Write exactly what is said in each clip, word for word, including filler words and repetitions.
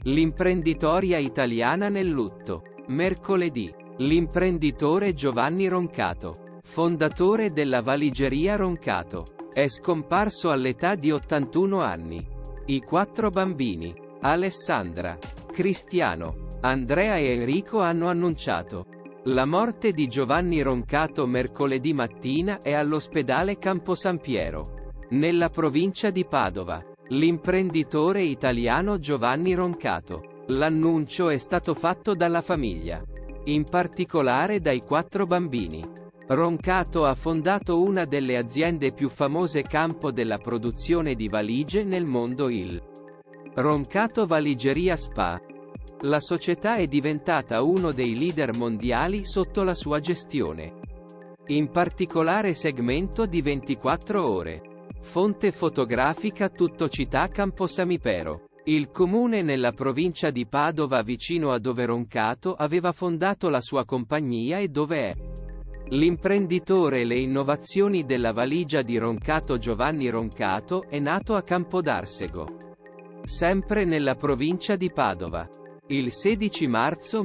L'imprenditoria italiana nel lutto. Mercoledì. L'imprenditore Giovanni Roncato, fondatore della valigeria Roncato, è scomparso all'età di ottantuno anni. I quattro bambini, Alessandra, Cristiano, Andrea e Enrico, hanno annunciato la morte di Giovanni Roncato mercoledì mattina e all'ospedale Campo San Piero, nella provincia di Padova. L'imprenditore italiano Giovanni Roncato. L'annuncio è stato fatto dalla famiglia, in particolare dai quattro bambini. Roncato ha fondato una delle aziende più famose campo della produzione di valigie nel mondo, il Roncato Valigeria Spa. La società è diventata uno dei leader mondiali sotto la sua gestione, in particolare segmento di ventiquattro ore. Fonte fotografica Tuttocittà Campo Samipero. Il comune nella provincia di Padova vicino a dove Roncato aveva fondato la sua compagnia e dove è l'imprenditore. Le innovazioni della valigia di Roncato. Giovanni Roncato è nato a Campodarsego, sempre nella provincia di Padova, il sedici marzo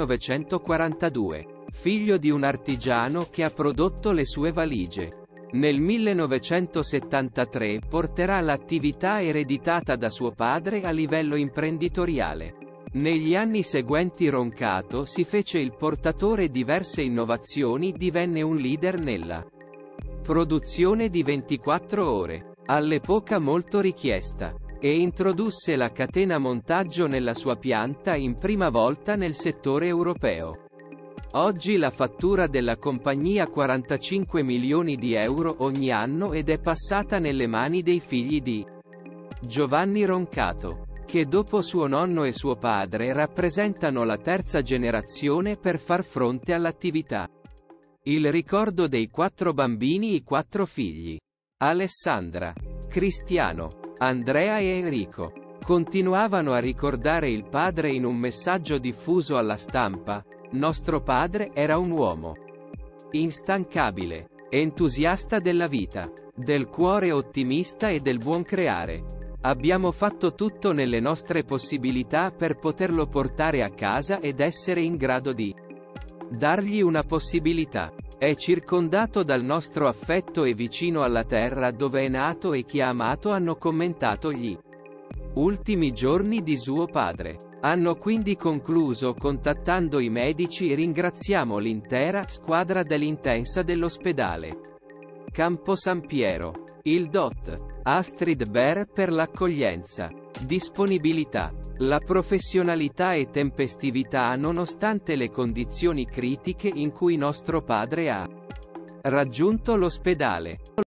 millenovecentoquarantadue, figlio di un artigiano che ha prodotto le sue valigie. Nel millenovecentosettantatré porterà l'attività ereditata da suo padre a livello imprenditoriale. Negli anni seguenti Roncato si fece il portatore di diverse innovazioni, divenne un leader nella produzione di ventiquattro ore, all'epoca molto richiesta, e introdusse la catena montaggio nella sua pianta in prima volta nel settore europeo. Oggi la fattura della compagnia quarantacinque milioni di euro ogni anno ed è passata nelle mani dei figli di Giovanni Roncato, che dopo suo nonno e suo padre rappresentano la terza generazione per far fronte all'attività. Il ricordo dei quattro bambini. I quattro figli, Alessandra, Cristiano, Andrea e Enrico, continuavano a ricordare il padre in un messaggio diffuso alla stampa. Nostro padre era un uomo instancabile, entusiasta della vita, del cuore ottimista e del buon creare. Abbiamo fatto tutto nelle nostre possibilità per poterlo portare a casa ed essere in grado di dargli una possibilità. È circondato dal nostro affetto e vicino alla terra dove è nato, e chi ha amato. Hanno commentato gli ultimi giorni di suo padre. Hanno quindi concluso contattando i medici e ringraziamo l'intera squadra dell'Intensa dell'ospedale Campo San Piero, il dott Astrid Ber per l'accoglienza, disponibilità, la professionalità e tempestività nonostante le condizioni critiche in cui nostro padre ha raggiunto l'ospedale.